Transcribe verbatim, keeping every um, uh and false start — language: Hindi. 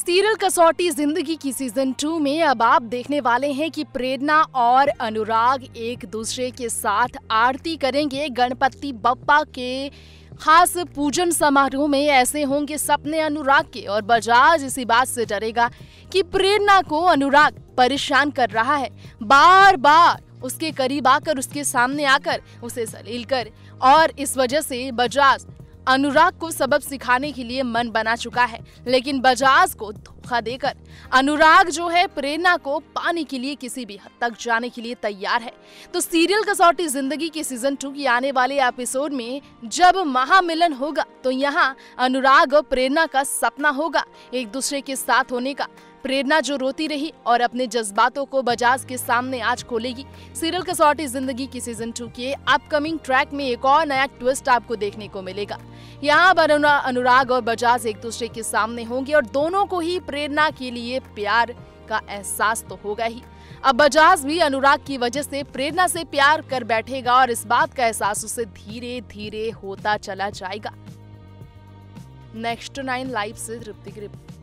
Serial Kasauti Zindagi Ki season to में अब आप देखने वाले हैं कि प्रेरणा और अनुराग एक दूसरे के साथ आरती करेंगे गणपति बप्पा के खास पूजन समारोह में। ऐसे होंगे सपने अनुराग के और बजाज इसी बात से डरेगा कि प्रेरणा को अनुराग परेशान कर रहा है, बार बार उसके करीब आकर उसके सामने आकर उसे जलील कर, और इस वजह से बजाज अनुराग को सबक सिखाने के लिए मन बना चुका है। लेकिन बजाज को धोखा देकर अनुराग जो है प्रेरणा को पाने के लिए किसी भी हद तक जाने के लिए तैयार है। तो सीरियल कसौटी जिंदगी के सीजन टू की आने वाले एपिसोड में जब महामिलन होगा तो यहाँ अनुराग और प्रेरणा का सपना होगा एक दूसरे के साथ होने का। प्रेरणा जो रोती रही और अपने जज्बातों को बजाज के सामने आज खोलेगी। Serial Kasauti Zindagi Ki season two के अपकमिंग ट्रैक में एक और नया ट्विस्ट आपको देखने को मिलेगा। यहाँ पर अनुराग और बजाज एक दूसरे के सामने होंगे और दोनों को ही प्रेरणा के लिए प्यार का एहसास तो होगा ही। अब बजाज भी अनुराग की वजह से प्रेरणा से प्यार कर बैठेगा और इस बात का एहसास उसे धीरे धीरे होता चला जाएगा। नेक्स्ट नाइन लाइव से तृप्ति की रिपोर्ट।